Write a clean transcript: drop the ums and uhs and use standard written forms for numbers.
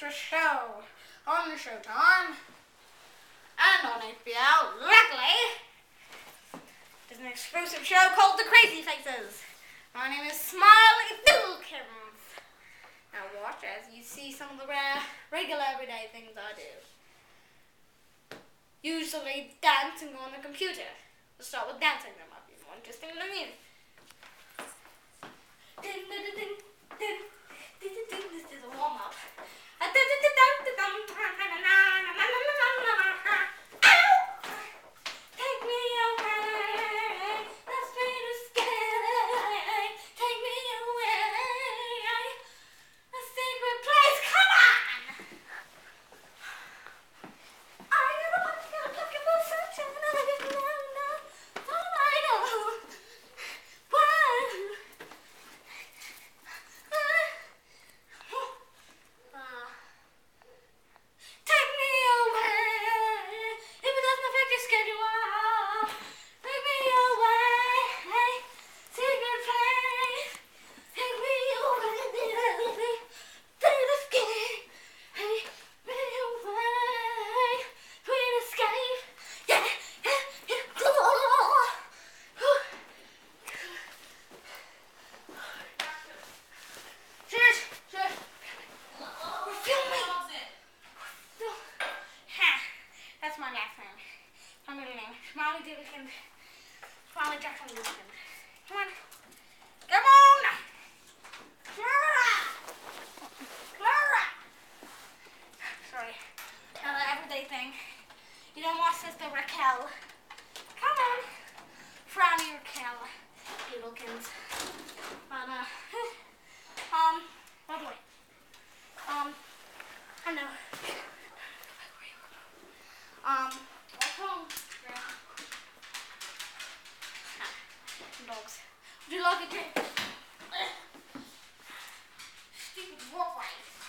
extra show on Showtime and on HBO. Luckily, there's an exclusive show called The Crazy Faces. My name is Smiley Filkins. Now watch as you see some of the regular everyday things I do. Usually dancing on the computer. We'll start with dancing, there might be more interesting than music. This is a warm-up. Take me away, let's be together. Take me away, a secret place, come on! I never want to go looking for sunshine, I get no, all I know. Take me away, if it doesn't affect your schedule. Take me away, secret place. Take me away, sweet escape. Take me away, sweet escape. Yeah, Shush. We're filming. That's my last name. My middle name. Smiley Diddlekins. Smiley Jackson Diddlekins. Come on. Come on! Clara! Sorry. Another everyday thing. You know my sister Raquel. Come on. Frowny Raquel Diddlekins. But, by the way. I know. What's home? Dogs. Would you like a drink? Stupid wolf rice.